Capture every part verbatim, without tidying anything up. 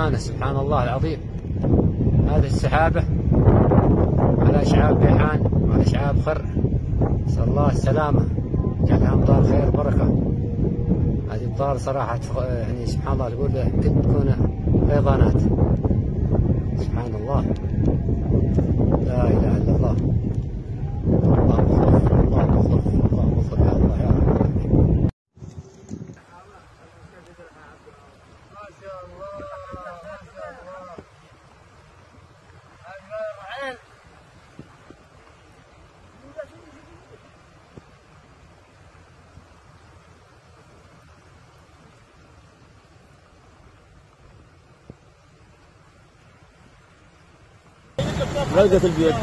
سبحانه سبحان الله العظيم. هذه السحابة على شعاب بيحان وعلى شعاب خر، نسأل الله السلامة، جعلها أمطار خير بركة. هذه أمطار صراحة يعني سبحان الله، تقول يمكن تكون فيضانات. سبحان الله، لا إله إلا الله. اللهم اغفر، اللهم اغفر، اللهم اغفر يا الله يا رب العالمين. ما شاء الله ما شاء الله. غرقت البيوت.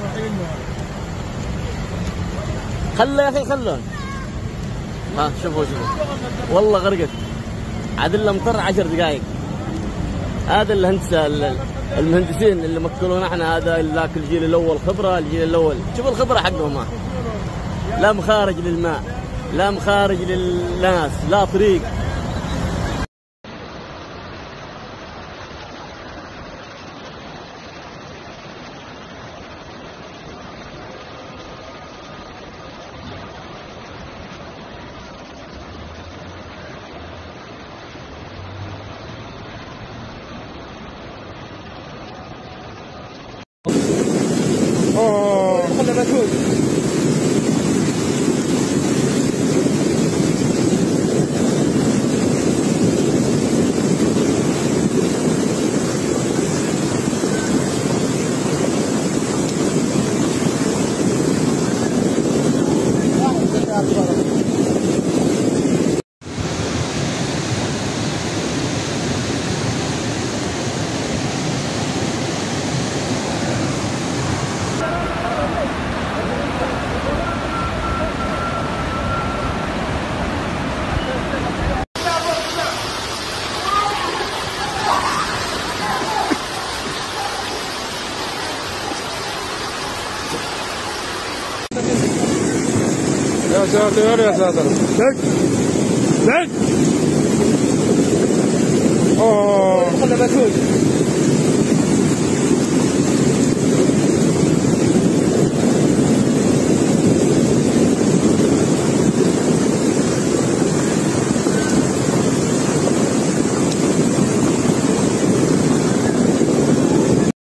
خلوا يا اخي خلون. ها شوفوا شوفوا والله غرقت. عاد الامطار عشر دقائق. هذا الهندسه المهندسين اللي مكلونا احنا، هذا ذاك الجيل الاول خبره، الجيل الاول شوف الخبره حقهم، لا مخارج للماء، لا مخارج للناس، لا طريق. اوه خلنا مجهود. يا ساتر يا ساتر. دق دق. اوه خلنا مجهود.